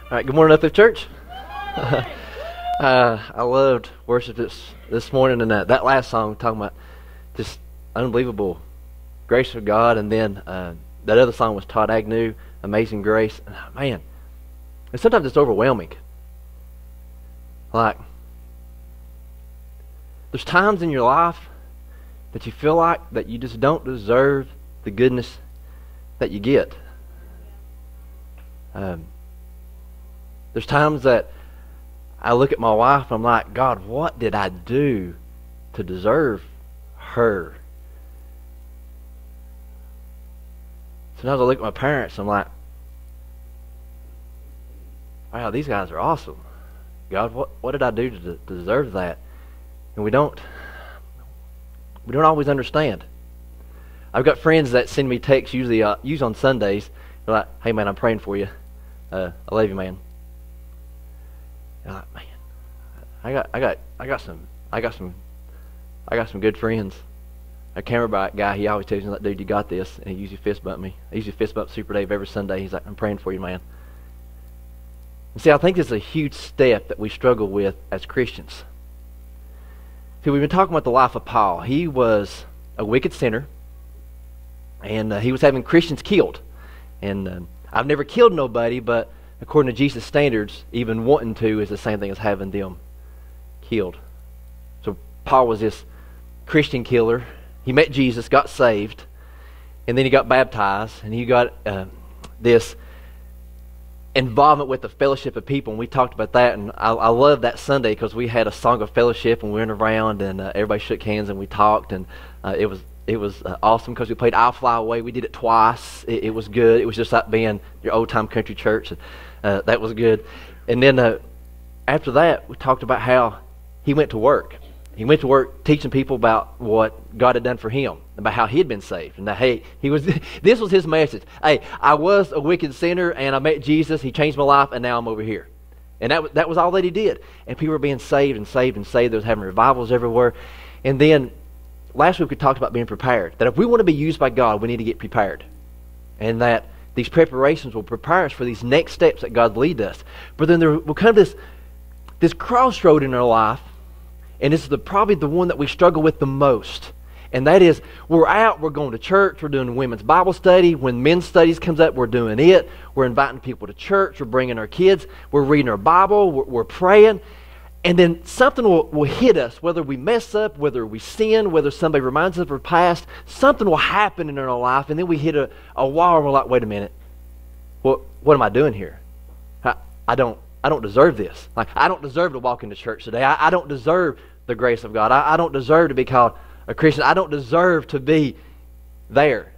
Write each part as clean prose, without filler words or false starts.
All right, good morning, Uplift Church. I loved worship this morning, and that last song talking about just unbelievable grace of God, and then that other song was Todd Agnew, Amazing Grace. And, man, and sometimes it's overwhelming. Like, there's times in your life that you feel like that you just don't deserve the goodness that you get. There's times that I look at my wife and I'm like, God, what did I do to deserve her? Sometimes I look at my parents and I'm like, wow, these guys are awesome. God, what did I do to deserve that? And we don't always understand. I've got friends that send me texts usually on Sundays. They're like, hey man, I'm praying for you. I love you, man. And I'm like, man, I got some good friends. A camera guy, he always tells me, like, dude, you got this, and he usually fist bump me. I usually fist bump Super Dave every Sunday. He's like, I'm praying for you, man. And see, I think it's a huge step that we struggle with as Christians. See, we've been talking about the life of Paul. He was a wicked sinner, and he was having Christians killed. And I've never killed nobody, but according to Jesus' standards, even wanting to is the same thing as having them killed. So Paul was this Christian killer. He met Jesus, got saved, and then he got baptized, and he got this involvement with the fellowship of people, and we talked about that. And I love that Sunday because we had a song of fellowship, and we went around, and everybody shook hands, and we talked, and it was awesome because we played I'll Fly Away. We did it twice. It was good. It was just like being your old-time country church. And, that was good. And then after that, we talked about how he went to work. He went to work teaching people about what God had done for him, about how he had been saved. And that, hey, this was his message. Hey, I was a wicked sinner, and I met Jesus. He changed my life, and now I'm over here. And that was all that he did. And people were being saved and saved and saved. There was having revivals everywhere. And then last week we talked about being prepared. That if we want to be used by God, we need to get prepared. And that these preparations will prepare us for these next steps that God lead us. But then there will come this crossroad in our life, and this is probably the one that we struggle with the most. And that is, we're going to church, we're doing women's Bible study. When men's studies comes up, we're doing it. We're inviting people to church, we're bringing our kids, we're reading our Bible, we're praying. And then something will hit us, whether we mess up, whether we sin, whether somebody reminds us of our past. Something will happen in our life, and then we hit a wall, and we're like, wait a minute, what am I doing here? I don't deserve this. Like, I don't deserve to walk into church today. I don't deserve the grace of God. I don't deserve to be called a Christian. I don't deserve to be there.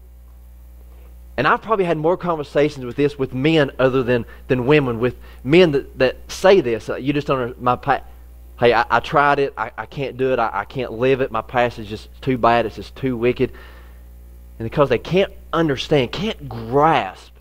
And I've probably had more conversations with this with men other than women, with men that say this. You just don't know hey, I tried it. I can't do it. I can't live it. My past is just too bad. It's just too wicked. And because they can't understand, can't grasp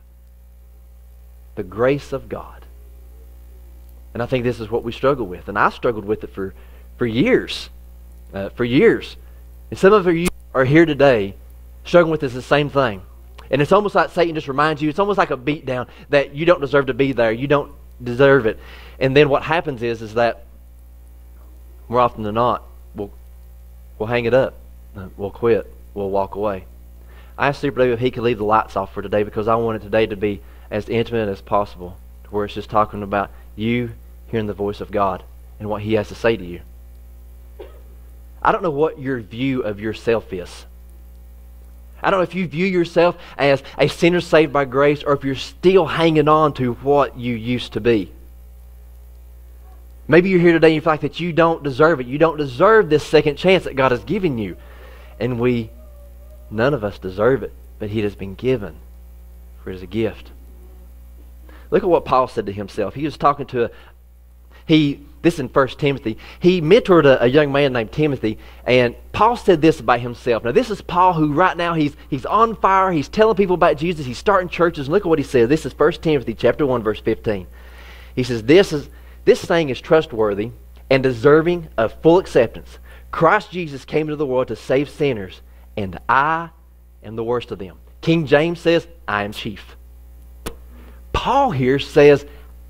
the grace of God. And I think this is what we struggle with. And I struggled with it for years. For years. And some of you are here today struggling with this the same thing. And it's almost like Satan just reminds you, it's almost like a beat down that you don't deserve to be there. You don't deserve it. And then what happens is that more often than not, we'll hang it up. We'll quit. We'll walk away. I asked Super Dave if he could leave the lights off for today because I wanted today to be as intimate as possible, to where it's just talking about you hearing the voice of God and what He has to say to you. I don't know what your view of yourself is. I don't know if you view yourself as a sinner saved by grace, or if you're still hanging on to what you used to be. Maybe you're here today and you feel like that you don't deserve it. You don't deserve this second chance that God has given you. And none of us deserve it, but it has been given for it as a gift. Look at what Paul said to himself. He was talking to this in 1 Timothy. He mentored a young man named Timothy, and Paul said this about himself. Now, this is Paul who right now he's on fire. He's telling people about Jesus. He's starting churches. And look at what he says. This is 1 Timothy chapter 1, verse 15. He says, This saying is trustworthy and deserving of full acceptance. Christ Jesus came into the world to save sinners, and I am the worst of them. King James says, I am chief. Paul here says,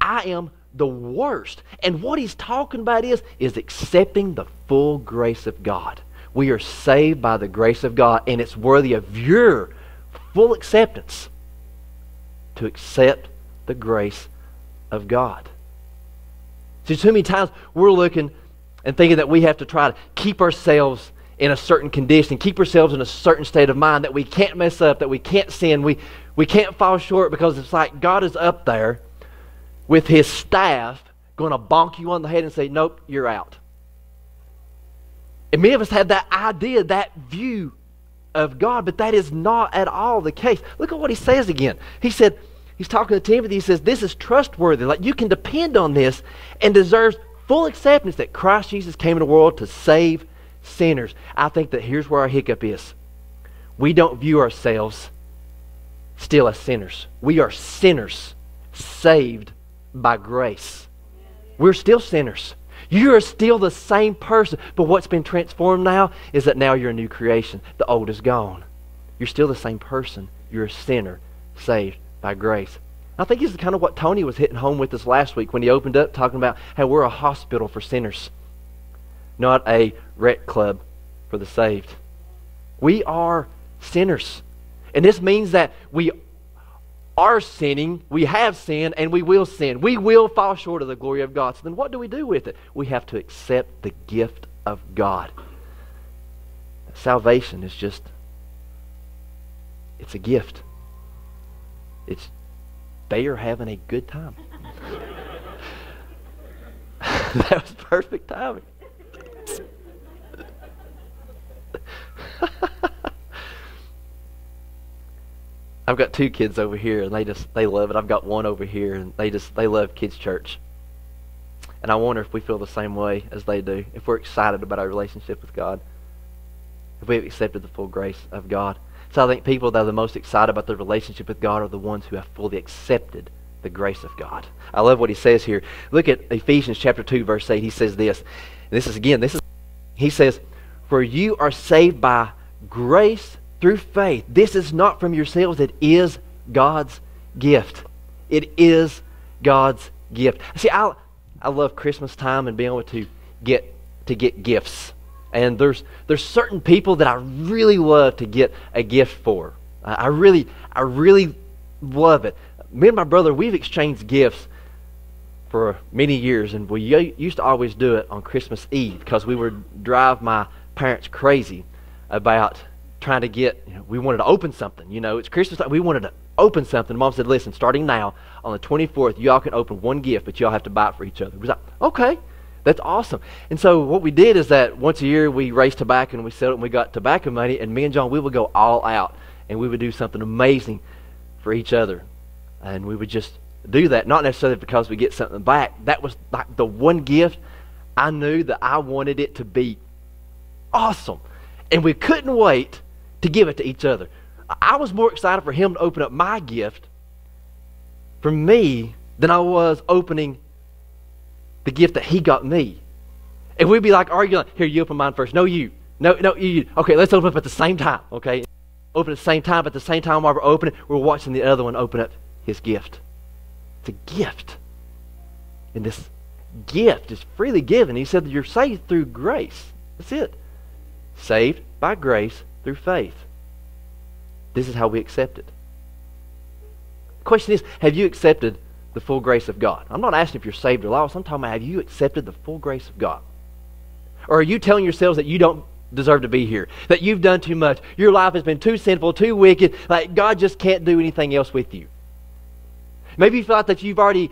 I am the worst. And what he's talking about is accepting the full grace of God. We are saved by the grace of God, and it's worthy of your full acceptance to accept the grace of God. See, too many times we're looking and thinking that we have to try to keep ourselves in a certain condition, keep ourselves in a certain state of mind, that we can't mess up, that we can't sin, we can't fall short, because it's like God is up there with his staff going to bonk you on the head and say, nope, you're out. And many of us have that idea, that view of God, but that is not at all the case. Look at what he says again. He said, he's talking to Timothy, he says, this is trustworthy. Like, you can depend on this and deserves full acceptance that Christ Jesus came in the world to save sinners. I think that here's where our hiccup is. We don't view ourselves still as sinners. We are sinners saved by grace. We're still sinners. You are still the same person, but what's been transformed now is that now you're a new creation. The old is gone. You're still the same person. You're a sinner saved by grace. I think this is kind of what Tony was hitting home with us last week when he opened up talking about how we're a hospital for sinners, not a rec club for the saved. We are sinners. And this means that we are sinning, we have sinned, and we will sin. We will fall short of the glory of God. So then what do we do with it? We have to accept the gift of God. Salvation is just, it's a gift. They are having a good time. That was perfect timing. I've got 2 kids over here, and they love it. I've got one over here, and they love kids' church. And I wonder if we feel the same way as they do, if we're excited about our relationship with God, if we've accepted the full grace of God. So I think people that are the most excited about their relationship with God are the ones who have fully accepted the grace of God. I love what he says here. Look at Ephesians chapter 2, verse 8. He says this. He says, for you are saved by grace through faith. This is not from yourselves. It is God's gift. It is God's gift. See, I love Christmas time and being able to get gifts. And there's certain people that I really love to get a gift for. I really love it. Me and my brother, we've exchanged gifts for many years, and we used to always do it on Christmas Eve because we would drive my parents crazy about trying to get, we wanted to open something. It's Christmas time. We wanted to open something. Mom said, listen, starting now, on the 24th, y'all can open one gift, but y'all have to buy it for each other. We was like, okay. That's awesome. And so what we did is that once a year we raised tobacco and we sold it and we got tobacco money, and me and John, we would go all out and we would do something amazing for each other. And we would just do that, not necessarily because we get something back. That was like the one gift I knew that I wanted it to be awesome. And we couldn't wait to give it to each other. I was more excited for him to open up my gift for me than I was opening the gift that he got me. And we'd be like arguing, here, you open mine first. No, you. No, you. Okay, let's open up at the same time, okay? Open at the same time, but at the same time while we're opening, we're watching the other one open up his gift. It's a gift. And this gift is freely given. He said that you're saved through grace. That's it. Saved by grace through faith. This is how we accept it. The question is, have you accepted the full grace of God? I'm not asking if you're saved or lost. I'm talking about, have you accepted the full grace of God? Or are you telling yourselves that you don't deserve to be here, that you've done too much, your life has been too sinful, too wicked, like God just can't do anything else with you? Maybe you feel like that you've already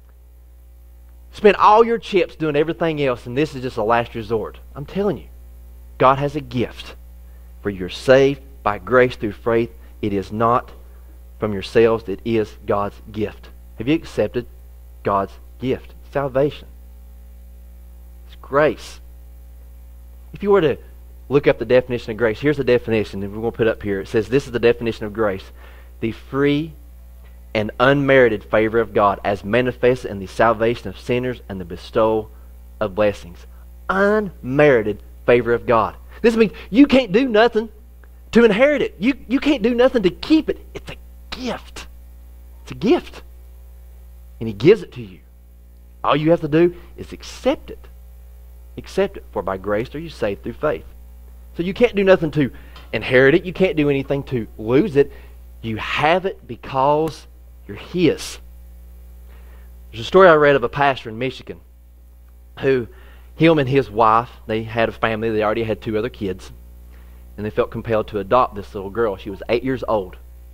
spent all your chips doing everything else, and this is just a last resort. I'm telling you, God has a gift. For you're saved by grace through faith. It is not from yourselves. It is God's gift. Have you accepted God's gift? Salvation. It's grace. If you were to look up the definition of grace, here's the definition, and we're going to put it up here. It says, this is the definition of grace: the free and unmerited favor of God as manifested in the salvation of sinners and the bestowal of blessings. Unmerited favor of God. This means you can't do nothing to inherit it. You can't do nothing to keep it. It's a gift. It's a gift. And He gives it to you. All you have to do is accept it. Accept it. For by grace are you saved through faith. So you can't do nothing to inherit it. You can't do anything to lose it. You have it because you're His. There's a story I read of a pastor in Michigan who, him and his wife, they had a family. They already had 2 other kids. And they felt compelled to adopt this little girl. She was 8 years old.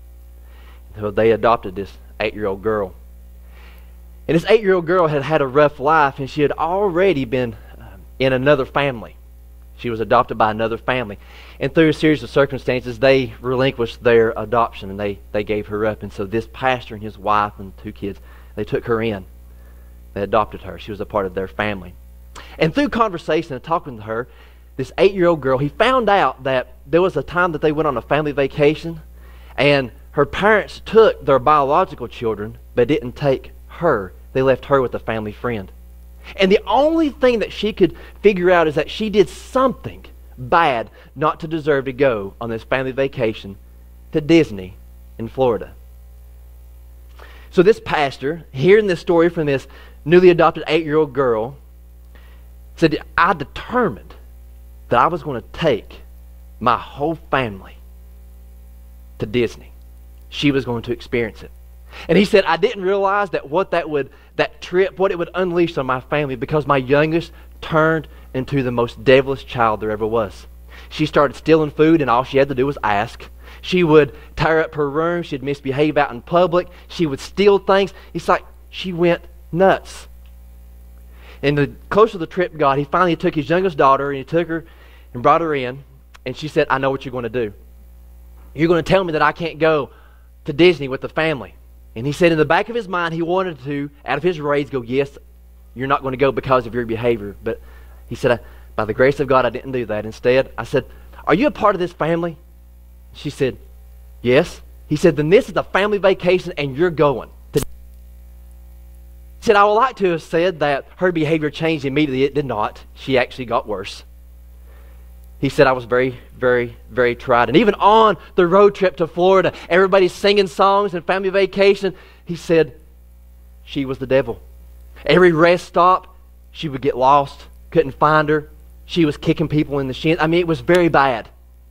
So they adopted this 8-year-old girl. And this 8-year-old girl had had a rough life, and she had already been in another family. She was adopted by another family. And through a series of circumstances, they relinquished their adoption, and they gave her up. And so this pastor and his wife and 2 kids, they took her in. They adopted her. She was a part of their family. And through conversation and talking to her, this 8-year-old girl, he found out that there was a time that they went on a family vacation, and her parents took their biological children, but didn't take her. They left her with a family friend. And the only thing that she could figure out is that she did something bad not to deserve to go on this family vacation to Disney in Florida. So this pastor, hearing this story from this newly adopted 8-year-old girl, said, I determined that I was going to take my whole family to Disney. She was going to experience it. And he said, I didn't realize that that trip, what it would unleash on my family, because my youngest turned into the most devilish child there ever was. She started stealing food, and all she had to do was ask. She would tear up her room. She'd misbehave out in public. She would steal things. It's like she went nuts. And the closer the trip got, he finally took his youngest daughter, and he took her and brought her in. And she said, I know what you're going to do. You're going to tell me that I can't go to Disney with the family. And he said in the back of his mind, he wanted to, out of his rage, go, yes, you're not going to go because of your behavior. But he said, by the grace of God, I didn't do that. Instead, I said, are you a part of this family? She said, yes. He said, then this is a family vacation and you're going. He said, I would like to have said that her behavior changed immediately. It did not. She actually got worse. He said, I was very, very, very tried. And even on the road trip to Florida, everybody's singing songs and family vacation. He said, she was the devil. Every rest stop, she would get lost, couldn't find her. She was kicking people in the shins. I mean, it was very bad.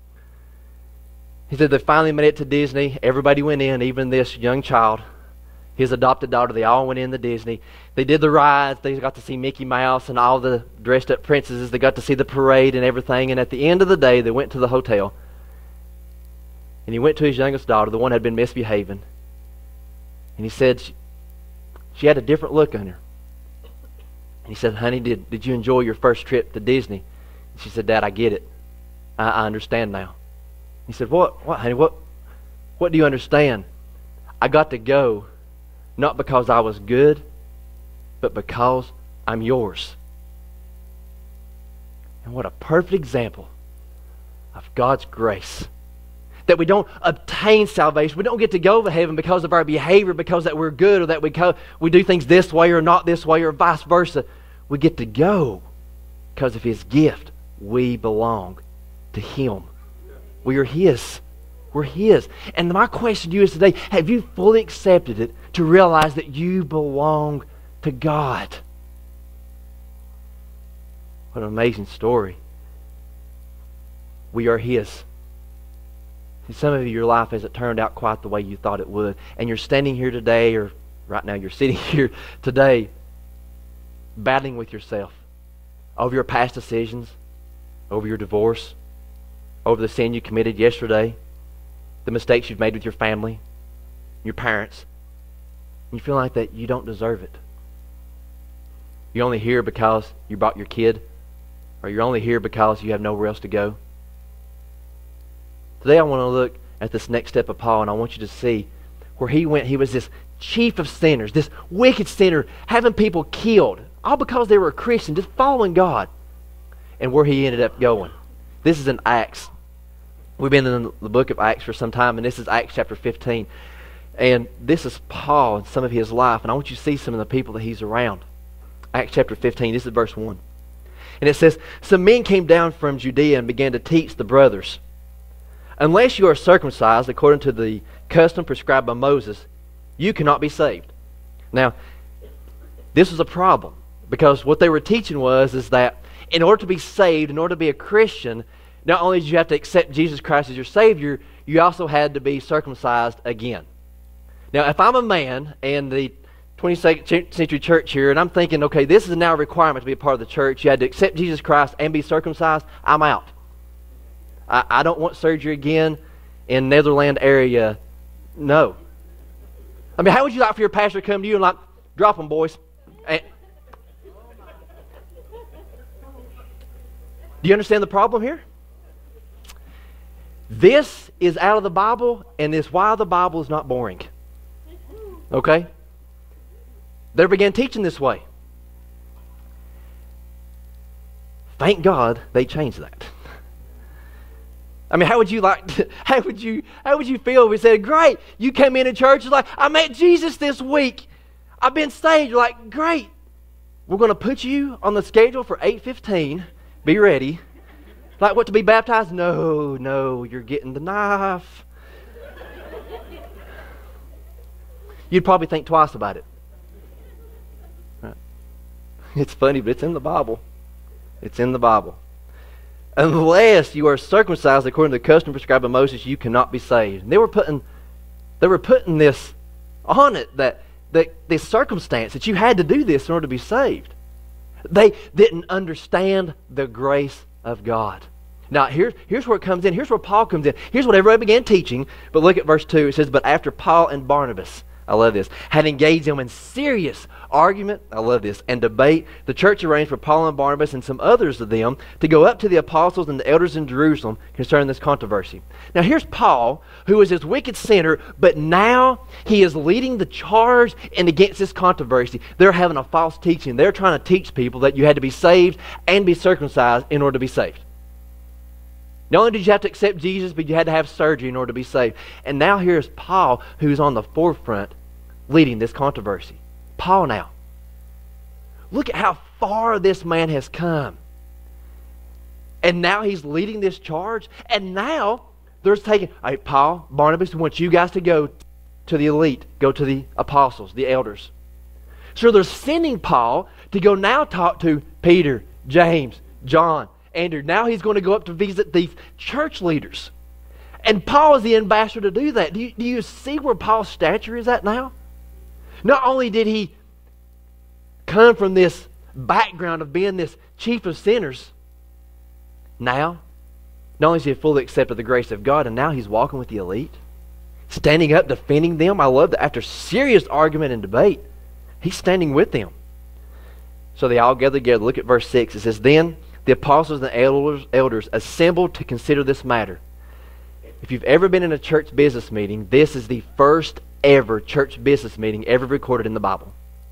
He said they finally made it to Disney. Everybody went in, even this young child, his adopted daughter. They all went in to Disney. They did the rides. They got to see Mickey Mouse and all the dressed up princesses. They got to see the parade and everything. And at the end of the day, they went to the hotel. And he went to his youngest daughter, the one that had been misbehaving. And he said she had a different look on her. And he said, honey, did you enjoy your first trip to Disney? And she said, Dad, I get it. I understand now. He said, what, honey, what do you understand? I got to go not because I was good, but because I'm yours. And what a perfect example of God's grace. That we don't obtain salvation. We don't get to go to heaven because of our behavior, because that we're good, or that we do things this way or not this way, or vice versa. We get to go because of His gift. We belong to Him. We are His. We're His. And my question to you is today, have you fully accepted it to realize that you belong to God? What an amazing story. We are His. See, some of you, your life hasn't turned out quite the way you thought it would. And you're standing here today, or right now you're sitting here today, battling with yourself over your past decisions, over your divorce, over the sin you committed yesterday, the mistakes you've made with your family, your parents. And you feel like that you don't deserve it. You're only here because you brought your kid, or you're only here because you have nowhere else to go. Today I want to look at this next step of Paul, and I want you to see where he went. He was this chief of sinners, this wicked sinner, having people killed, all because they were a Christian, just following God, and where he ended up going. This is in Acts. We've been in the book of Acts for some time, and this is Acts chapter 15. And this is Paul and some of his life, and I want you to see some of the people that he's around. Acts chapter 15, this is verse 1. And it says, some men came down from Judea and began to teach the brothers, unless you are circumcised according to the custom prescribed by Moses, you cannot be saved. Now, This was a problem because what they were teaching is that in order to be saved, in order to be a Christian, not only did you have to accept Jesus Christ as your Savior, you also had to be circumcised again. Now, if I'm a man in the 22nd century church here, and I'm thinking, okay, this is now a requirement to be a part of the church. You had to accept Jesus Christ and be circumcised. I'm out. I don't want surgery again in Netherland area. No. I mean, how would you like for your pastor to come to you and like, drop them, boys? And, do you understand the problem here? This is out of the Bible, and it's why the Bible is not boring. Okay? They began teaching this way. Thank God they changed that. I mean, how would you feel if we said, great, you came into church, it's like, I met Jesus this week. I've been saved. You're like, great. We're going to put you on the schedule for 8:15. Be ready. Like what, to be baptized? No, you're getting the knife. You'd probably think twice about it. Right. It's funny, but it's in the Bible. It's in the Bible. Unless you are circumcised according to the custom prescribed by Moses, you cannot be saved. And they were putting this on it, that this circumstance that you had to do this in order to be saved. They didn't understand the grace of God. Now, here's where it comes in. Here's where Paul comes in. Here's what everybody began teaching. But look at verse 2. It says, but after Paul and Barnabas, I love this, had engaged them in serious argument, I love this, and debate, the church arranged for Paul and Barnabas and some others of them to go up to the apostles and the elders in Jerusalem concerning this controversy. Now here's Paul, who is this wicked sinner, but now he is leading the charge and against this controversy. They're having a false teaching. They're trying to teach people that you had to be saved and be circumcised in order to be saved. Not only did you have to accept Jesus, but you had to have surgery in order to be saved. And now here's Paul, who's on the forefront leading this controversy. Paul now. Look at how far this man has come. And now he's leading this charge. And now they're taking, hey, Paul, Barnabas, we want you guys to go to the elite, go to the apostles, the elders. So they're sending Paul to go now talk to Peter, James, John, Andrew. Now he's going to go up to visit these church leaders. And Paul is the ambassador to do that. Do you see where Paul's stature is at now? Not only did he come from this background of being this chief of sinners, now, not only has he fully accepted the grace of God, and now he's walking with the elite, standing up, defending them. I love that after serious argument and debate, he's standing with them. So they all gather together. Look at verse 6. It says, then the apostles and the elders assembled to consider this matter. If you've ever been in a church business meeting, this is the first ever church business meeting ever recorded in the Bible.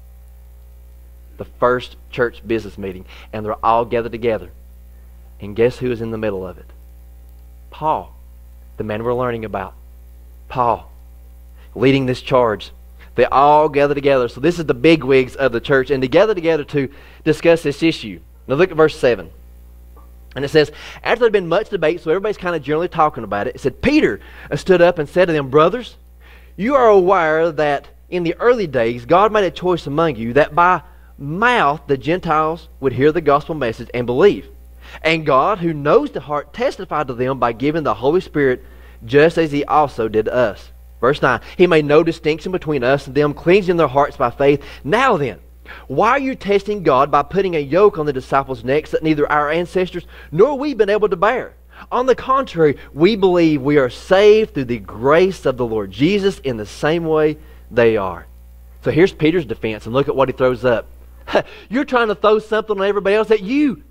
The first church business meeting. And they're all gathered together. And guess who is in the middle of it? Paul, the man we're learning about. Paul, leading this charge. They all gather together. So this is the bigwigs of the church. And they gather together to discuss this issue. Now look at verse 7. And it says, after there had been much debate, so everybody's kind of generally talking about it, it said, Peter stood up and said to them, brothers, you are aware that in the early days God made a choice among you that by mouth the Gentiles would hear the gospel message and believe. And God, who knows the heart, testified to them by giving the Holy Spirit, just as he also did to us. Verse 9, he made no distinction between us and them, cleansing their hearts by faith. Now then, why are you testing God by putting a yoke on the disciples' necks that neither our ancestors nor we been able to bear? On the contrary, we believe we are saved through the grace of the Lord Jesus in the same way they are. So here's Peter's defense, and look at what he throws up. You're trying to throw something on everybody else that you,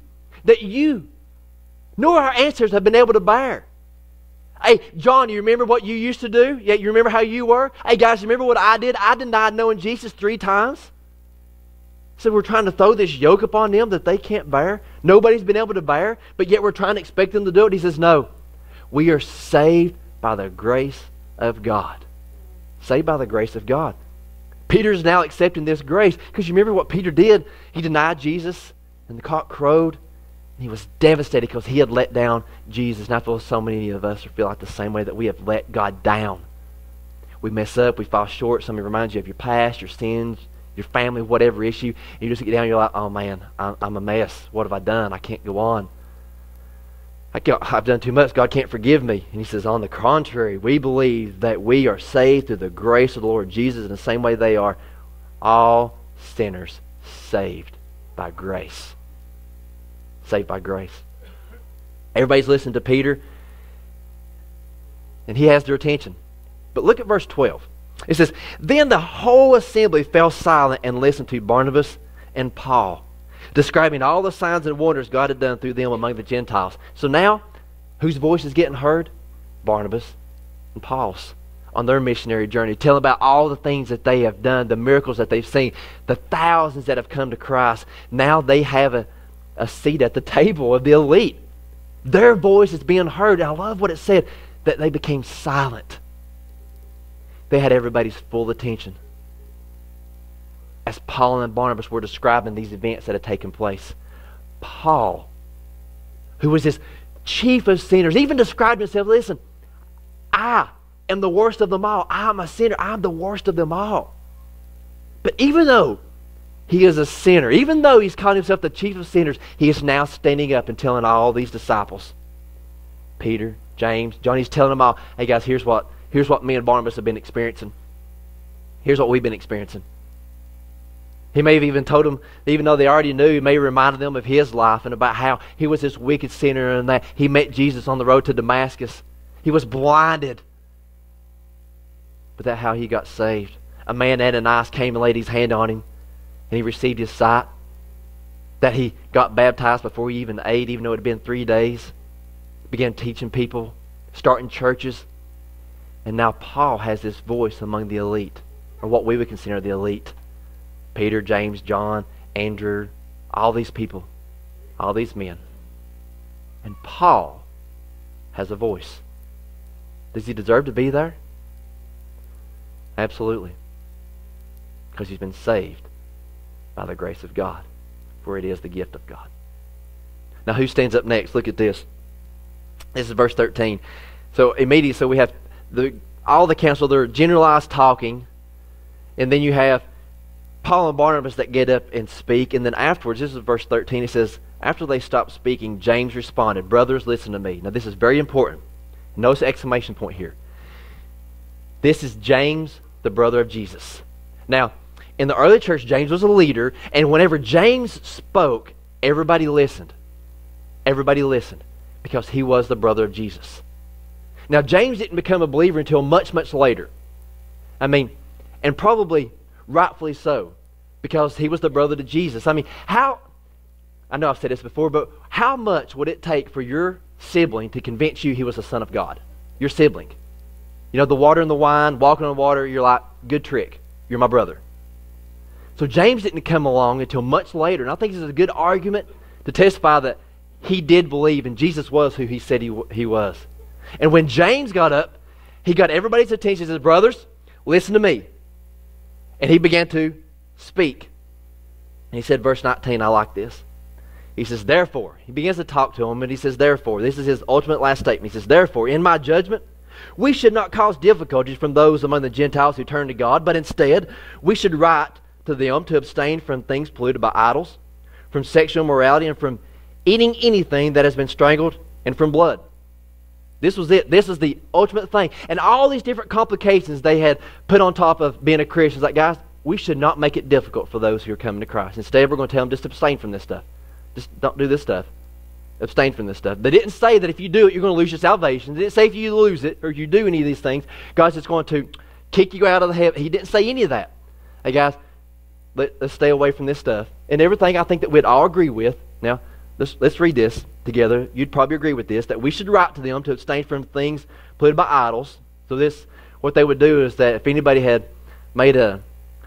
nor our ancestors have been able to bear. Hey, John, you remember what you used to do? Yeah, you remember how you were? Hey, guys, you remember what I did? I denied knowing Jesus 3 times. So we're trying to throw this yoke upon them that they can't bear. Nobody's been able to bear, but yet we're trying to expect them to do it. He says, no. We are saved by the grace of God. Saved by the grace of God. Peter's now accepting this grace because you remember what Peter did? He denied Jesus and the cock crowed. And he was devastated because he had let down Jesus. And I feel so many of us feel like the same way that we have let God down. We mess up, we fall short. Somebody reminds you of your past, your sins, your family, whatever issue, and you just get down and you're like, oh man, I'm a mess. What have I done? I can't go on. I've done too much. God can't forgive me. And he says, on the contrary, we believe that we are saved through the grace of the Lord Jesus in the same way they are. All sinners saved by grace. Saved by grace. Everybody's listening to Peter, and he has their attention. But look at verse 12. It says, then the whole assembly fell silent and listened to Barnabas and Paul, describing all the signs and wonders God had done through them among the Gentiles. So now, whose voice is getting heard? Barnabas and Paul's on their missionary journey, telling about all the things that they have done, the miracles that they've seen, the thousands that have come to Christ. Now they have a seat at the table of the elite. Their voice is being heard. And I love what it said, that they became silent. They had everybody's full attention as Paul and Barnabas were describing these events that had taken place. Paul, who was this chief of sinners, even described himself, listen, I am the worst of them all. I'm a sinner. I'm the worst of them all. But even though he is a sinner, even though he's called himself the chief of sinners, he is now standing up and telling all these disciples, Peter, James, John, he's telling them all, hey guys, here's what me and Barnabas have been experiencing. Here's what we've been experiencing. He may have even told them, even though they already knew, he may have reminded them of his life and about how he was this wicked sinner and that he met Jesus on the road to Damascus. He was blinded. But that's how he got saved. A man, Ananias, came and laid his hand on him and he received his sight. That he got baptized before he even ate, even though it had been 3 days. Began teaching people, starting churches. And now Paul has this voice among the elite, or what we would consider the elite. Peter, James, John, Andrew, all these people, all these men. And Paul has a voice. Does he deserve to be there? Absolutely. Because he's been saved by the grace of God, for it is the gift of God. Now who stands up next? Look at this. This is verse 13. So immediately, so we have all the council, they're generalized talking, and then you have Paul and Barnabas that get up and speak, and then afterwards, this is verse 13, it says, after they stopped speaking, James responded, brothers, listen to me. Now this is very important. Notice the exclamation point here. This is James, the brother of Jesus. Now, in the early church, James was a leader, and whenever James spoke, everybody listened. Everybody listened, because he was the brother of Jesus. Now, James didn't become a believer until much, much later. I mean, and probably rightfully so, because he was the brother to Jesus. I mean, I know I've said this before, but how much would it take for your sibling to convince you he was the Son of God? Your sibling. You know, the water and the wine, walking on water, you're like, good trick. You're my brother. So James didn't come along until much later, and I think this is a good argument to testify that he did believe and Jesus was who he said he was. And when James got up, he got everybody's attention. He says, brothers, listen to me. And he began to speak. And he said, verse 19, I like this. He says, therefore, he begins to talk to them, and he says, therefore, this is his ultimate last statement. He says, therefore, in my judgment, we should not cause difficulties from those among the Gentiles who turn to God, but instead, we should write to them to abstain from things polluted by idols, from sexual immorality, and from eating anything that has been strangled, and from blood. This was it. This is the ultimate thing. And all these different complications they had put on top of being a Christian. It's like, guys, we should not make it difficult for those who are coming to Christ. Instead, we're going to tell them just abstain from this stuff. Just don't do this stuff. Abstain from this stuff. They didn't say that if you do it, you're going to lose your salvation. They didn't say if you lose it, or if you do any of these things, God's just going to kick you out of the heaven. He didn't say any of that. Hey, guys, let's stay away from this stuff. And everything I think that we'd all agree with. Now, let's read this together. You'd probably agree with this, that we should write to them to abstain from things polluted by idols. So this, what they would do is that if anybody had made an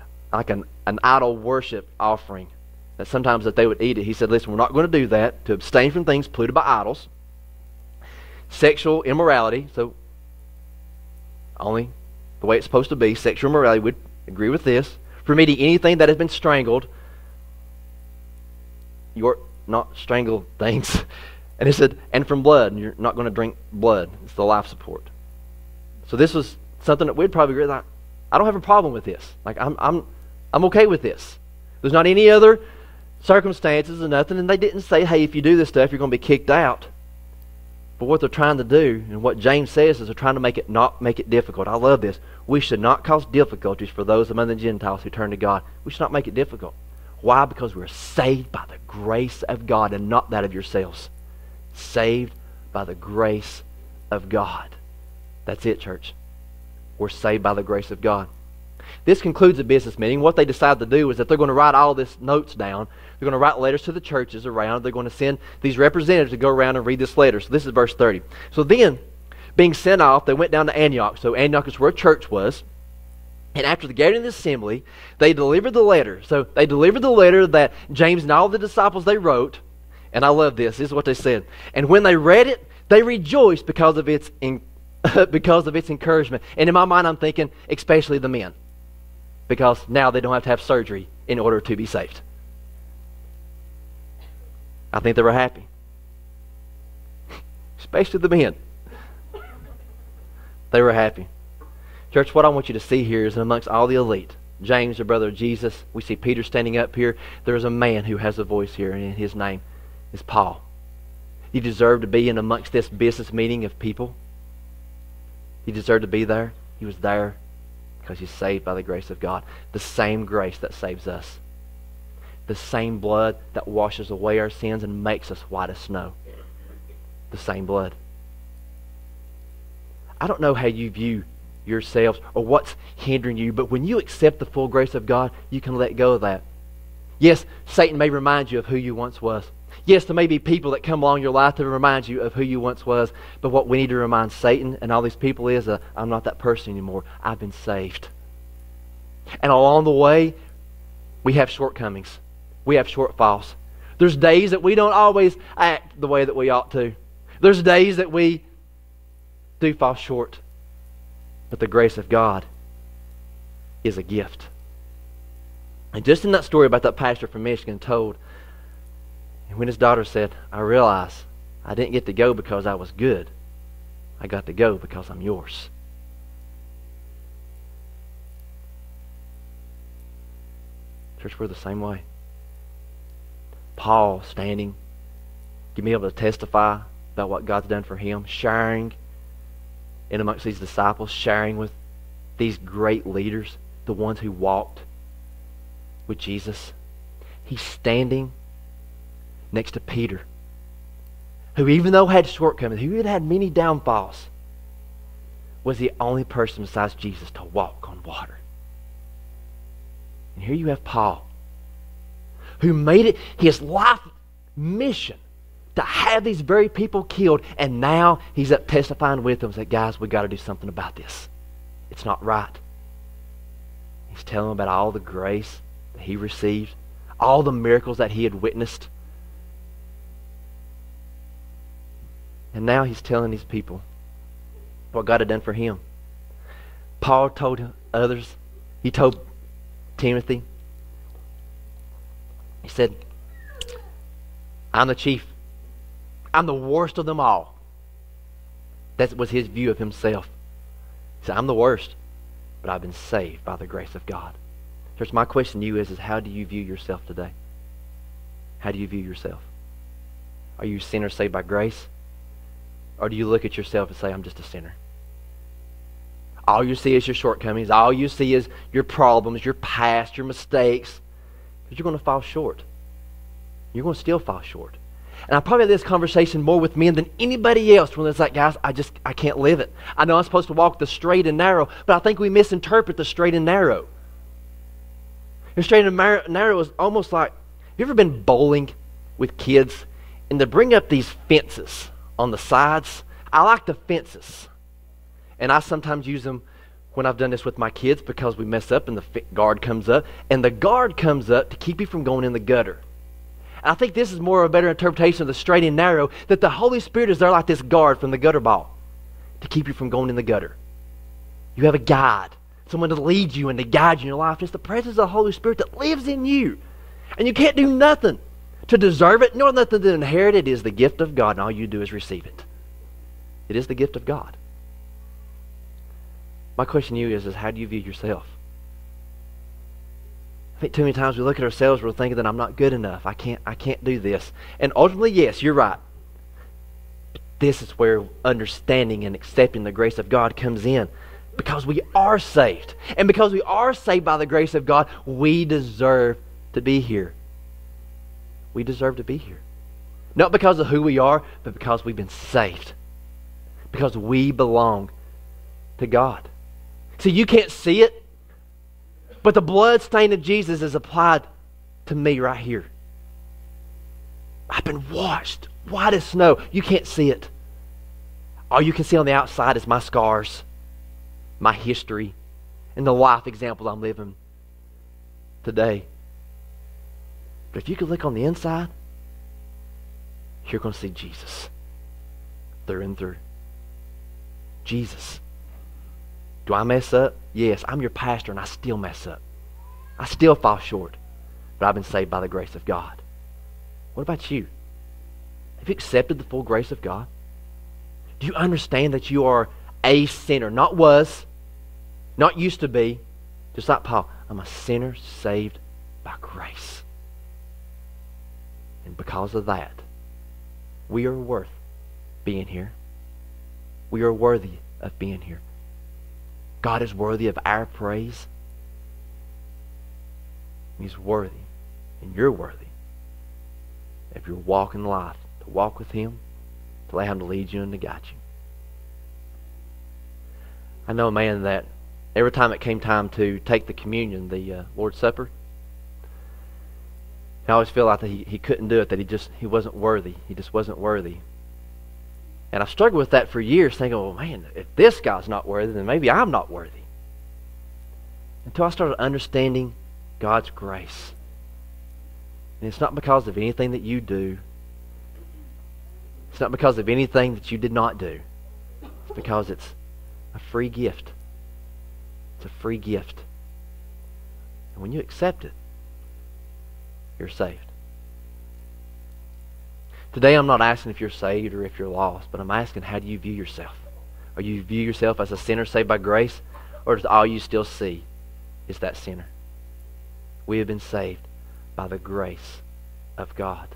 idol worship offering, that sometimes that they would eat it. He said, listen, we're not going to do that, to abstain from things polluted by idols. Sexual immorality, so only the way it's supposed to be, sexual immorality, would agree with this. From eating anything that has been strangled, you're not strangled things. And he said, and from blood, and you're not going to drink blood. It's the life support. So this was something that we'd probably agree. Like, I don't have a problem with this. Like I'm I'm okay with this. There's not any other circumstances or nothing, and they didn't say, hey, if you do this stuff, you're going to be kicked out. But what they're trying to do, and what James says, is they're trying to not make it difficult. I love this. We should not cause difficulties for those among the Gentiles who turn to God. We should not make it difficult. Why? Because we're saved by the grace of God and not that of yourselves. Saved by the grace of God. That's it, church. We're saved by the grace of God. This concludes the business meeting. What they decide to do is that they're going to write all this notes down. They're going to write letters to the churches around. They're going to send these representatives to go around and read this letter. So this is verse 30. So then, being sent off, they went down to Antioch. So Antioch is where a church was. And after the gathering of the assembly, they delivered the letter. So they delivered the letter that James and all the disciples they wrote. And I love this. This is what they said. And when they read it, they rejoiced because of its encouragement. And in my mind, I'm thinking, especially the men. Because now they don't have to have surgery in order to be saved. I think they were happy. Especially the men. They were happy. Church, what I want you to see here is amongst all the elite, James, the brother of Jesus, we see Peter standing up here. There's a man who has a voice here, and his name is Paul. You deserve to be in amongst this business meeting of people. You deserve to be there. He was there because he's saved by the grace of God. The same grace that saves us. The same blood that washes away our sins and makes us white as snow. The same blood. I don't know how you view yourselves or what's hindering you, but when you accept the full grace of God, you can let go of that. Yes, Satan may remind you of who you once was. Yes, there may be people that come along your life to remind you of who you once was, but what we need to remind Satan and all these people is, I'm not that person anymore. I've been saved. And along the way, we have shortcomings. We have shortfalls. There's days that we don't always act the way that we ought to. There's days that we do fall short. But the grace of God is a gift. And just in that story about that pastor from Michigan told, and when his daughter said, I realize I didn't get to go because I was good. I got to go because I'm yours. Church, we're the same way. Paul standing, being able to testify about what God's done for him, sharing in amongst these disciples, sharing with these great leaders, the ones who walked with Jesus. He's standing next to Peter, who even though had shortcomings, who had had many downfalls, was the only person besides Jesus to walk on water. And here you have Paul, who made it his life mission to have these very people killed, and now he's up testifying with them that, guys, we got to do something about this. It's not right. He's telling them about all the grace that he received, all the miracles that he had witnessed. And now he's telling these people what God had done for him. Paul told others, he told Timothy, he said, I'm the chief. I'm the worst of them all. That was his view of himself. He said, I'm the worst, but I've been saved by the grace of God. Church, my question to you is how do you view yourself today? How do you view yourself? Are you a sinner saved by grace? Or do you look at yourself and say, I'm just a sinner? All you see is your shortcomings. All you see is your problems, your past, your mistakes. Because you're going to fall short. You're going to still fall short. And I probably had this conversation more with men than anybody else when it's like, guys, I can't live it. I know I'm supposed to walk the straight and narrow, but I think we misinterpret the straight and narrow. The straight and narrow is almost like, have you ever been bowling with kids and they bring up these fences on the sides? I like the fences. And I sometimes use them when I've done this with my kids because we mess up and the guard comes up. And the guard comes up to keep you from going in the gutter. I think this is more of a better interpretation of the straight and narrow, that the Holy Spirit is there like this guard from the gutter ball to keep you from going in the gutter. You have a guide, someone to lead you and to guide you in your life. It's the presence of the Holy Spirit that lives in you. And you can't do nothing to deserve it, nor nothing to inherit it. It is the gift of God, and all you do is receive it. It is the gift of God. My question to you is how do you view yourself? think too many times we look at ourselves, we're thinking that I'm not good enough. I can't do this. And ultimately, yes, you're right. But this is where understanding and accepting the grace of God comes in. Because we are saved. And because we are saved by the grace of God, we deserve to be here. We deserve to be here. Not because of who we are, but because we've been saved. Because we belong to God. See, you can't see it, but the blood stain of Jesus is applied to me right here. I've been washed white as snow. You can't see it. All you can see on the outside is my scars, my history, and the life example I'm living today. But if you could look on the inside, you're going to see Jesus through and through. Jesus. Do I mess up? Yes, I'm your pastor and I still mess up. I still fall short. But I've been saved by the grace of God. What about you? Have you accepted the full grace of God? Do you understand that you are a sinner? Not was, not used to be. Just like Paul, I'm a sinner saved by grace. And because of that, we are worth being here. We are worthy of being here. God is worthy of our praise. He's worthy, and you're worthy if you're walking life, to walk with Him, to allow Him to lead you and to guide you. I know a man that every time it came time to take the communion, the Lord's Supper, I always feel like that he couldn't do it, that he wasn't worthy. He just wasn't worthy. And I struggled with that for years, thinking, well, man, if this guy's not worthy, then maybe I'm not worthy. Until I started understanding God's grace. And it's not because of anything that you do. It's not because of anything that you did not do. It's because it's a free gift. It's a free gift. And when you accept it, you're saved. Today I'm not asking if you're saved or if you're lost, but I'm asking, how do you view yourself? Or you view yourself as a sinner saved by grace, or is all you still see is that sinner? We have been saved by the grace of God.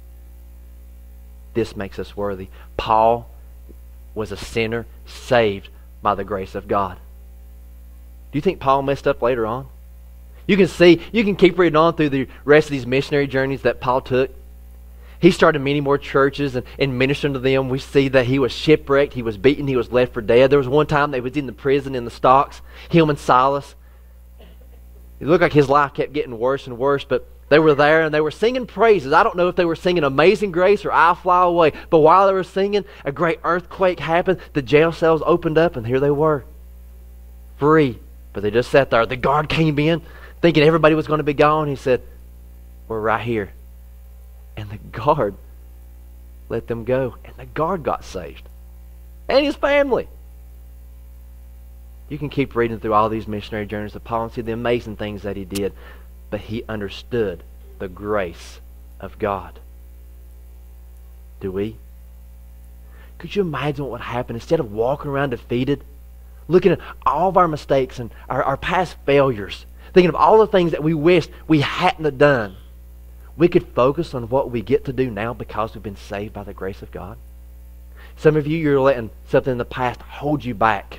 This makes us worthy. Paul was a sinner saved by the grace of God. Do you think Paul messed up later on? You can keep reading on through the rest of these missionary journeys that Paul took. He started many more churches and ministering to them. We see that he was shipwrecked, he was beaten, he was left for dead. There was one time they was in the prison in the stocks, him and Silas. It looked like his life kept getting worse and worse, but they were there and they were singing praises. I don't know if they were singing Amazing Grace or I Fly Away, but while they were singing, a great earthquake happened. The jail cells opened up and here they were, free. But they just sat there. The guard came in, thinking everybody was going to be gone. He said, we're right here. And the guard let them go. And the guard got saved. And his family. You can keep reading through all these missionary journeys of Paul and see the amazing things that he did. But he understood the grace of God. Do we? Could you imagine what would happen instead of walking around defeated, looking at all of our mistakes and our past failures, thinking of all the things that we wished we hadn't have done? We could focus on what we get to do now because we've been saved by the grace of God. Some of you, you're letting something in the past hold you back.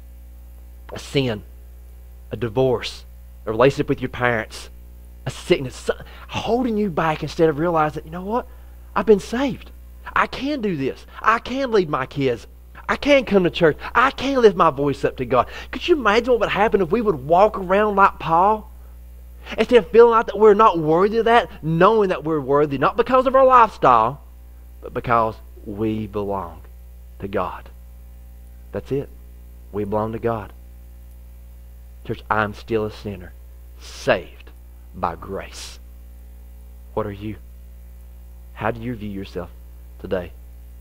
A sin, a divorce, a relationship with your parents, a sickness, holding you back instead of realizing, you know what? I've been saved. I can do this. I can lead my kids. I can come to church. I can lift my voice up to God. Could you imagine what would happen if we would walk around like Paul? Instead of feeling like that we're not worthy of that, knowing that we're worthy, not because of our lifestyle, but because we belong to God. That's it. We belong to God. Church, I'm still a sinner, saved by grace. What are you? How do you view yourself today?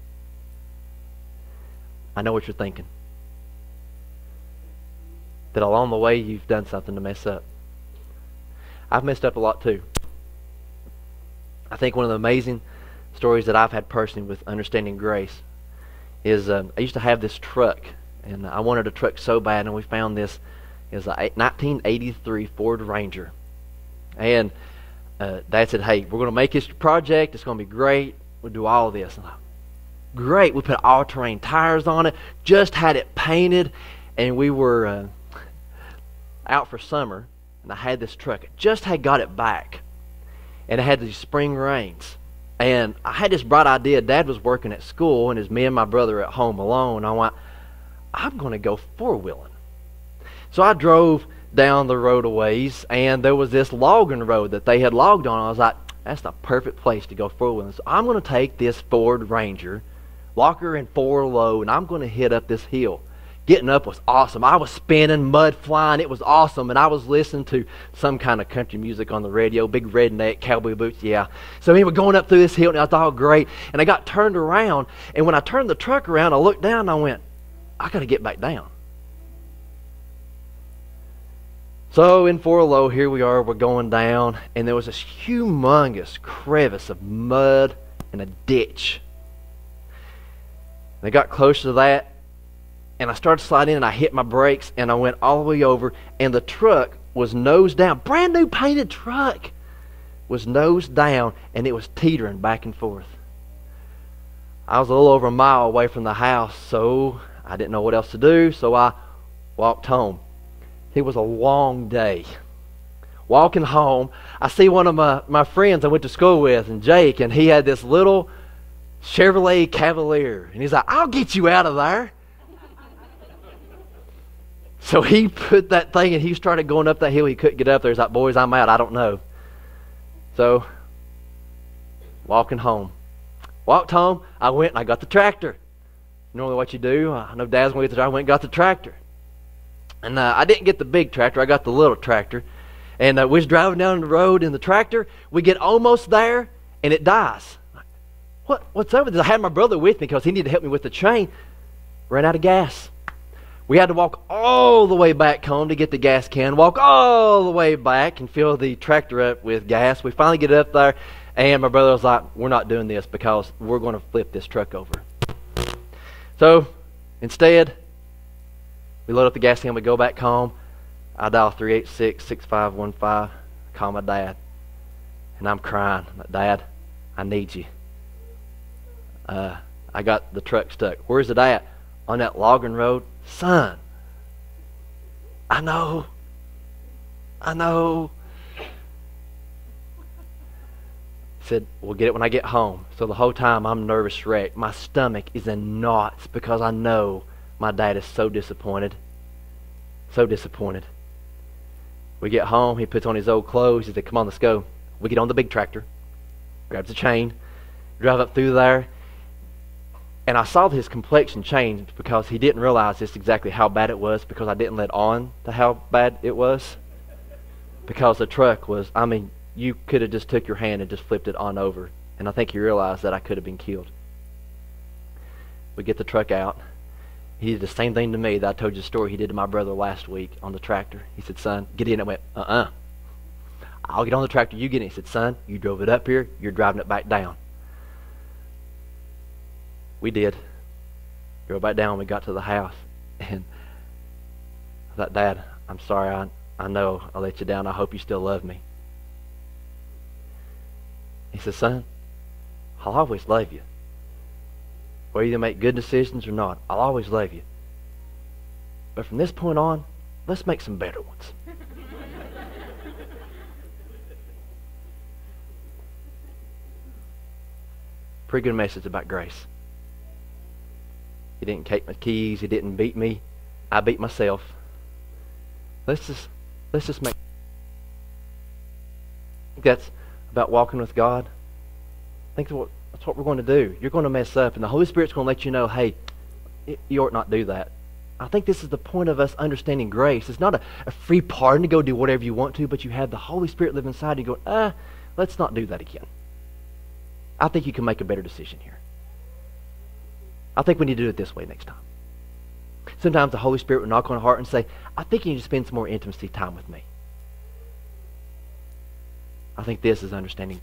I know what you're thinking. That along the way you've done something to mess up. I've messed up a lot too. I think one of the amazing stories that I've had personally with understanding grace is I used to have this truck, and I wanted a truck so bad, and we found this. It was a 1983 Ford Ranger. And Dad said, hey, we're going to make this project. It's going to be great. We'll do all this. And I thought, great. We put all-terrain tires on it. Just had it painted. And we were out for summer. And I had this truck. Just had got it back. And it had these spring rains. And I had this bright idea. Dad was working at school, and it was me and my brother at home alone. I went, I'm going to go four-wheeling. So I drove down the road a ways, and there was this logging road that they had logged on. I was like, that's the perfect place to go four-wheeling. So I'm going to take this Ford Ranger, lock her in 4-low, and I'm going to hit up this hill. Getting up was awesome. I was spinning, mud flying. It was awesome. And I was listening to some kind of country music on the radio, big redneck, cowboy boots, yeah. So we were going up through this hill, and I thought, oh, great. And I got turned around, and when I turned the truck around, I looked down, and I went, I got to get back down. So in 4-low, here we are, we're going down, and there was this humongous crevice of mud and a ditch. And I got close to that, and I started sliding, and I hit my brakes, and I went all the way over, and the truck was nose down. Brand new painted truck was nose down, and it was teetering back and forth. I was a little over a mile away from the house, so I didn't know what else to do, so I walked home. It was a long day. Walking home, I see one of my friends I went to school with, and Jake, and he had this little Chevrolet Cavalier, and he's like, I'll get you out of there. So he put that thing, and he started going up that hill. He couldn't get up there. He's like, boys, I'm out. I don't know. So, walking home. Walked home. I went and I got the tractor. Normally what you do, I know Dad's going to get the tractor. I went and got the tractor. And I didn't get the big tractor. I got the little tractor. And we was driving down the road in the tractor. We get almost there, and it dies. What's over this? I had my brother with me because he needed to help me with the chain. Ran out of gas. We had to walk all the way back home to get the gas can, walk all the way back and fill the tractor up with gas. We finally get up there, and my brother was like, we're not doing this because we're going to flip this truck over. So, instead, we load up the gas can, we go back home. I dial 386-6515, call my dad, and I'm crying. I'm like, Dad, I need you. I got the truck stuck. Where's it at? On that logging road. Son, I know. He said, we'll get it when I get home. So the whole time I'm nervous wreck. My stomach is in knots because I know my dad is so disappointed. So disappointed. We get home, he puts on his old clothes, he said, come on, let's go. We get on the big tractor, grabs the chain, drive up through there. And I saw his complexion change because he didn't realize just exactly how bad it was because I didn't let on to how bad it was. Because the truck was, I mean, you could have just took your hand and just flipped it on over. And I think he realized that I could have been killed. We get the truck out. He did the same thing to me that I told you the story he did to my brother last week on the tractor. He said, son, get in. I went, I'll get on the tractor, you get in. He said, son, you drove it up here, you're driving it back down. We did. Drove back down. We got to the house. And I thought, Dad, I'm sorry. I know I let you down. I hope you still love me. He said, son, I'll always love you. Whether you make good decisions or not, I'll always love you. But from this point on, let's make some better ones. Pretty good message about grace. He didn't take my keys. He didn't beat me. I beat myself. Let's just make. I think that's about walking with God. I think that's what we're going to do. You're going to mess up, and the Holy Spirit's going to let you know, hey, you ought not do that. I think this is the point of us understanding grace. It's not a free pardon to go do whatever you want to, but you have the Holy Spirit live inside you going, let's not do that again. I think you can make a better decision here. I think we need to do it this way next time. Sometimes the Holy Spirit will knock on our heart and say, I think you need to spend some more intimacy time with me. I think this is understanding.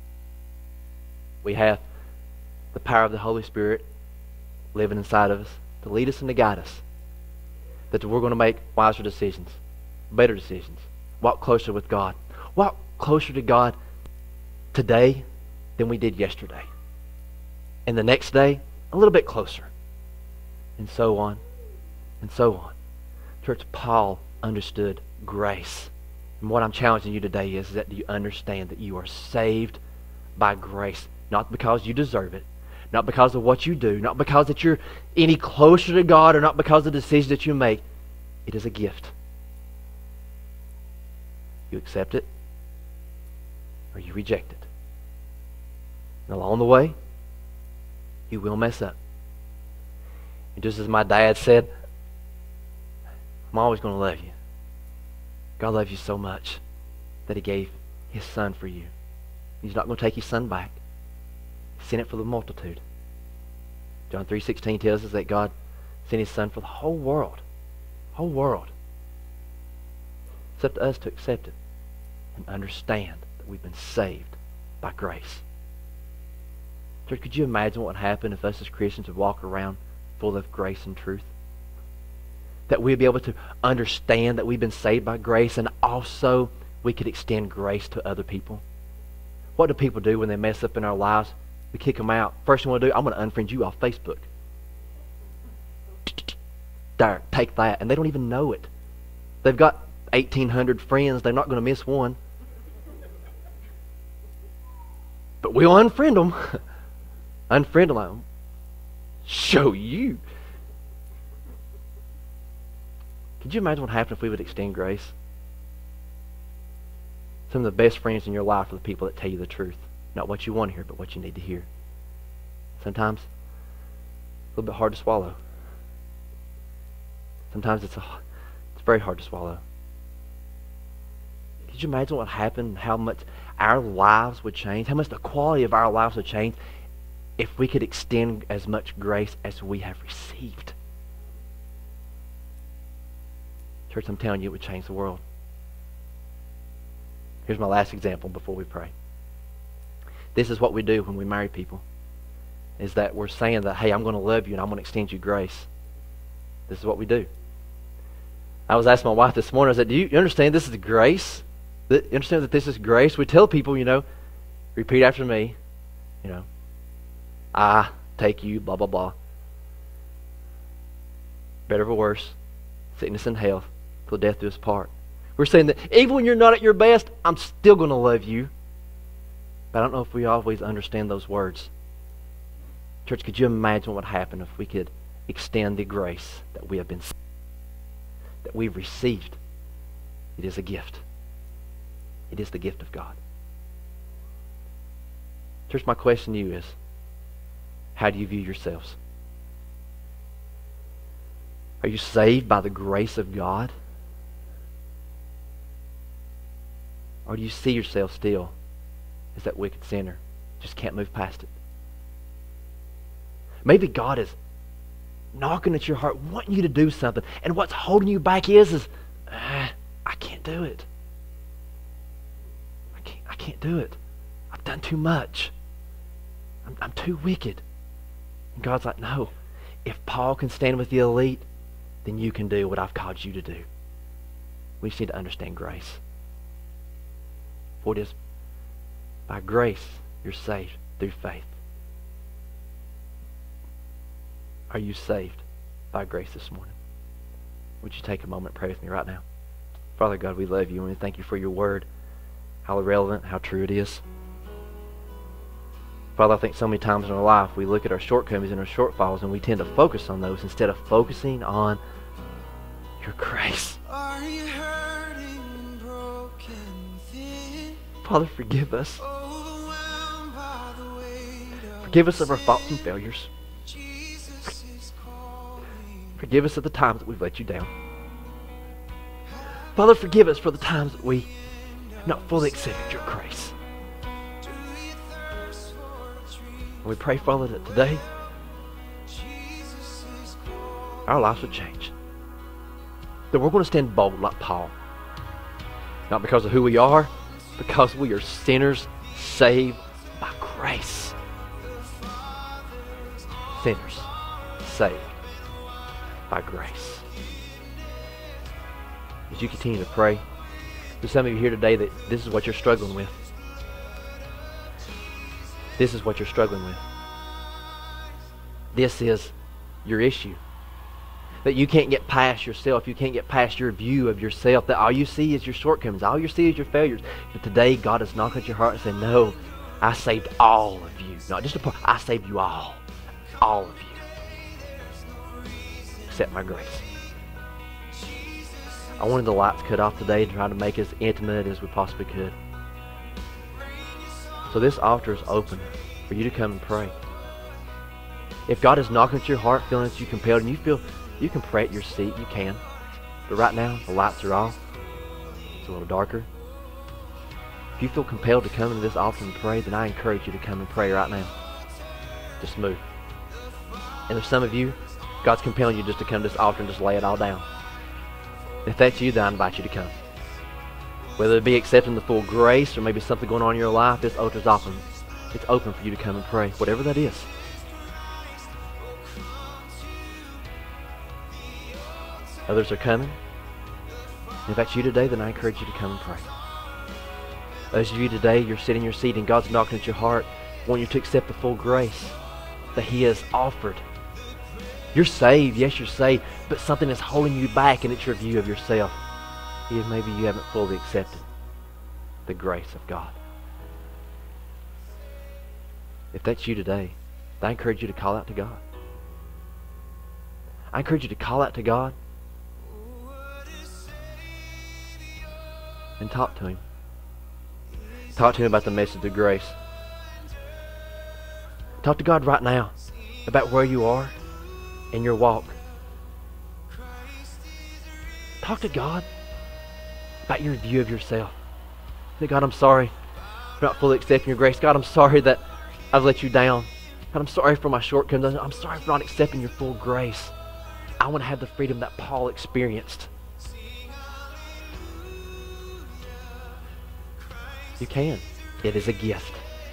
We have the power of the Holy Spirit living inside of us to lead us and to guide us. That we're going to make wiser decisions, better decisions, walk closer with God, walk closer to God today than we did yesterday. And the next day, a little bit closer. And so on, and so on. Church, Paul understood grace. And what I'm challenging you today is that do you understand that you are saved by grace? Not because you deserve it, not because of what you do, not because that you're any closer to God, or not because of the decisions that you make. It is a gift. You accept it, or you reject it. And along the way, you will mess up. And just as my dad said, I'm always going to love you. God loves you so much that He gave His Son for you. He's not going to take His Son back. He sent it for the multitude. John 3:16 tells us that God sent His Son for the whole world. Whole world. It's up to us to accept it and understand that we've been saved by grace. Church, could you imagine what would happen if us as Christians would walk around full of grace and truth? That we'd be able to understand that we've been saved by grace, and also we could extend grace to other people. What do people do when they mess up in our lives? We kick them out. First thing we want to do, I'm going to unfriend you off Facebook. There, take that. And they don't even know it. They've got 1,800 friends. They're not going to miss one. But we'll unfriend them. Unfriend them. Show you. Could you imagine what happened if we would extend grace? Some of the best friends in your life are the people that tell you the truth. Not what you want to hear, but what you need to hear. Sometimes a little bit hard to swallow. Sometimes it's very hard to swallow. Could you imagine what would happen, how much our lives would change, how much the quality of our lives would change if we could extend as much grace as we have received? Church, I'm telling you, it would change the world. Here's my last example before we pray. This is what we do when we marry people, is that we're saying that, hey, I'm going to love you and I'm going to extend you grace. This is what we do. I was asking my wife this morning, I said, do you understand this is grace? You understand that this is grace? We tell people, repeat after me, I take you, blah, blah, blah. Better or worse, sickness and health, till death do us part. We're saying that even when you're not at your best, I'm still going to love you. But I don't know if we always understand those words. Church, could you imagine what would happen if we could extend the grace that we have been, that we've received? It is a gift. It is the gift of God. Church, my question to you is, how do you view yourselves? Are you saved by the grace of God? Or do you see yourself still as that wicked sinner? Just can't move past it. Maybe God is knocking at your heart, wanting you to do something, and what's holding you back is I can't do it. I can't do it. I've done too much. I'm too wicked. And God's like, no. If Paul can stand with the elite, then you can do what I've called you to do. We just need to understand grace. For it is by grace you're saved through faith. Are you saved by grace this morning? Would you take a moment and pray with me right now? Father God, we love you and we thank you for your word. How relevant, how true it is. Father, I think so many times in our life we look at our shortcomings and our shortfalls and we tend to focus on those instead of focusing on your grace. Are you hurting, broken within? Father, forgive us. Overwhelmed by the weight of Forgive us of our faults and failures. Jesus is calling. Forgive us of the times that we've let you down. Father, forgive us for the times that we have not fully accepted your grace. Do you thirst for a drink? And we pray, Father, that today Jesus is calling. our lives will change. That we're going to stand bold like Paul. Not because of who we are, because we are sinners saved by grace. Sinners saved by grace. As you continue to pray, There's some of you here today that this is what you're struggling with. This is what you're struggling with. This is your issue. That you can't get past yourself. You can't get past your view of yourself. That all you see is your shortcomings. All you see is your failures. But today, God has knocked at your heart and said, no, I saved all of you. Not just a part. I saved you all. All of you. Accept my grace. I wanted the lights cut off today to try to make it as intimate as we possibly could. So this altar is open for you to come and pray. If God is knocking at your heart, feeling that you're compelled, and you feel you can pray at your seat, you can. But right now, the lights are off. It's a little darker. If you feel compelled to come into this altar and pray, then I encourage you to come and pray right now. Just move. And if some of you, God's compelling you just to come to this altar and just lay it all down. If that's you, then I invite you to come. Whether it be accepting the full grace or maybe something going on in your life, this altar's open. It's open for you to come and pray, whatever that is. Others are coming. And if that's you today, then I encourage you to come and pray. Those of you today, you're sitting in your seat and God's knocking at your heart, wanting you to accept the full grace that He has offered. You're saved, yes, you're saved, but something is holding you back, and it's your view of yourself. Maybe you haven't fully accepted the grace of God. If that's you today, I encourage you to call out to God. I encourage you to call out to God and talk to Him. Talk to Him about the message of grace. Talk to God right now about where you are in your walk. Talk to God about your view of yourself. Say, God, I'm sorry for not fully accepting your grace. God, I'm sorry that I've let you down. God, I'm sorry for my shortcomings. I'm sorry for not accepting your full grace. I want to have the freedom that Paul experienced. You can. It is a gift.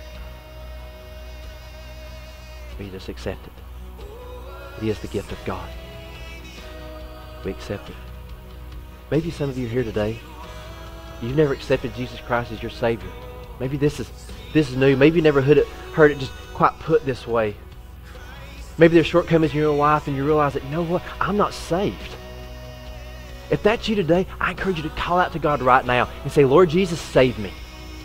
But you just accept it. It is the gift of God. We accept it. Maybe some of you here today, you've never accepted Jesus Christ as your Savior. Maybe this is new. Maybe you never heard it just quite put this way. Maybe there's shortcomings in your life and you realize that, you know what, I'm not saved. If that's you today, I encourage you to call out to God right now and say, Lord Jesus, save me.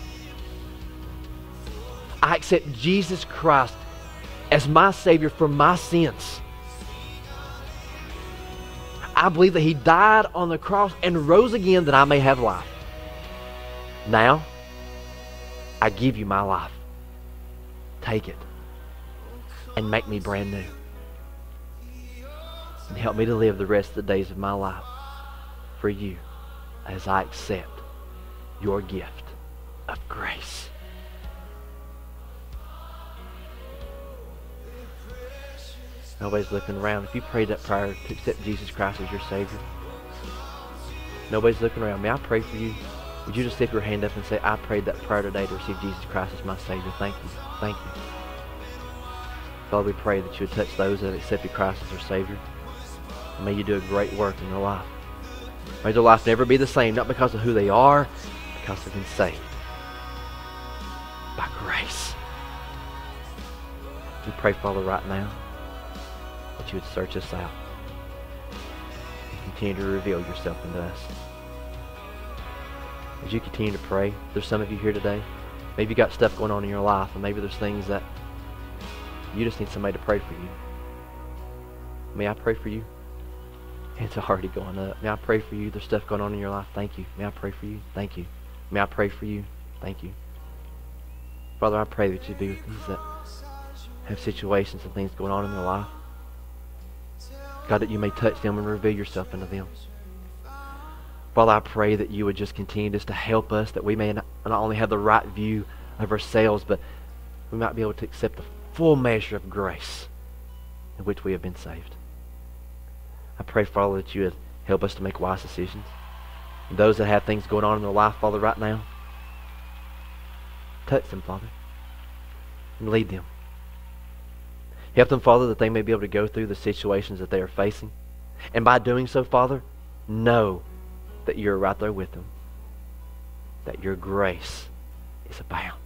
I accept Jesus Christ as my Savior for my sins. I believe that He died on the cross and rose again that I may have life. Now, I give you my life. Take it and make me brand new. And help me to live the rest of the days of my life for you as I accept your gift of grace. Nobody's looking around. If you prayed that prayer to accept Jesus Christ as your Savior, nobody's looking around. May I pray for you? Would you just slip your hand up and say, I prayed that prayer today to receive Jesus Christ as my Savior. Thank you. Thank you. Father, we pray that you would touch those that have accepted Christ as their Savior. And may you do a great work in their life. May their life never be the same, not because of who they are, but because they've been saved by grace. We pray, Father, right now, that you would search us out and continue to reveal yourself unto us. As you continue to pray, there's some of you here today, maybe you got stuff going on in your life, and maybe there's things that you just need somebody to pray for you. May I pray for you? It's already going up. May I pray for you? There's stuff going on in your life. Thank you. May I pray for you? Thank you. May I pray for you? Thank you. Father, I pray that you be with these that have situations and things going on in their life. God, that you may touch them and reveal yourself unto them. Father, I pray that you would just continue just to help us, that we may not only have the right view of ourselves, but we might be able to accept the full measure of grace in which we have been saved. I pray, Father, that you would help us to make wise decisions. And those that have things going on in their life, Father, right now, touch them, Father, and lead them. Help them, Father, that they may be able to go through the situations that they are facing. And by doing so, Father, know that you're right there with them. that your grace is abound.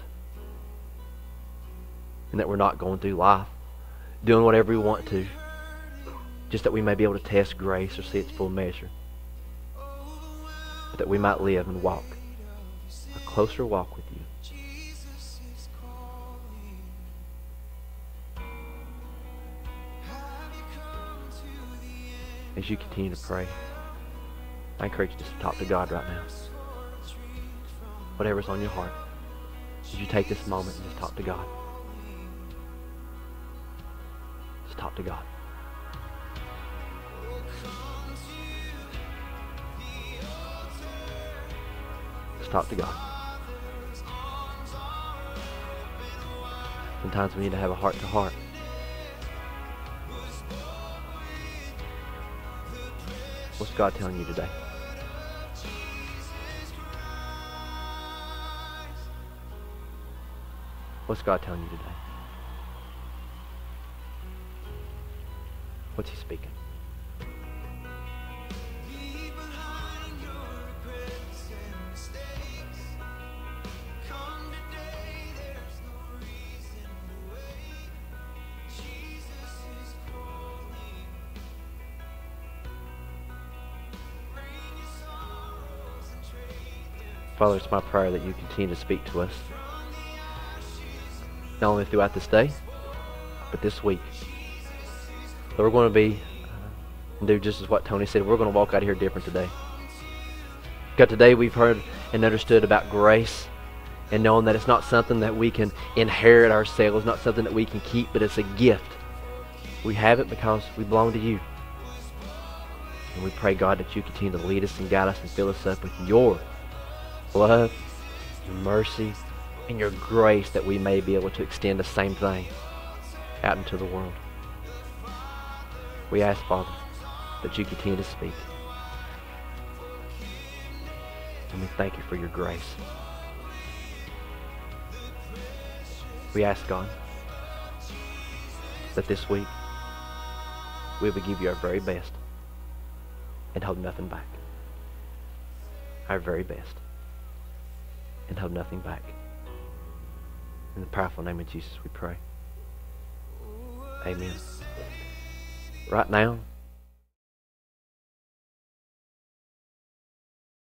And that we're not going through life doing whatever we want to, just that we may be able to test grace or see its full measure. But that we might live and walk a closer walk with you. Jesus is calling. Have you come to the end As you continue to pray, I encourage you just to talk to God right now. for a retreat from Whatever's on your heart, as you take this moment and just talk to God. Just talk to God. Just talk to God. Sometimes we need to have a heart to heart. What's God telling you today? What's God telling you today? What's He speaking? Leave behind your regrets and mistakes. Come today, there's no reason to wait. Jesus is calling. Bring your sorrows and trade them Father, it's my prayer that you continue to speak to us, not only throughout this day, but this week. That we're going to be and do just as what Tony said. We're going to walk out of here different today. God, today we've heard and understood about grace, and knowing that it's not something that we can inherit ourselves, not something that we can keep, but it's a gift. We have it because we belong to you. And we pray, God, that you continue to lead us and guide us and fill us up with your love, your mercy, and your grace, that we may be able to extend the same thing out into the world. We ask, Father, that you continue to speak. And we thank you for your grace. We ask, God, that this week we will give you our very best and hold nothing back. Our very best and hold nothing back. In the powerful name of Jesus we pray. Amen. Right now,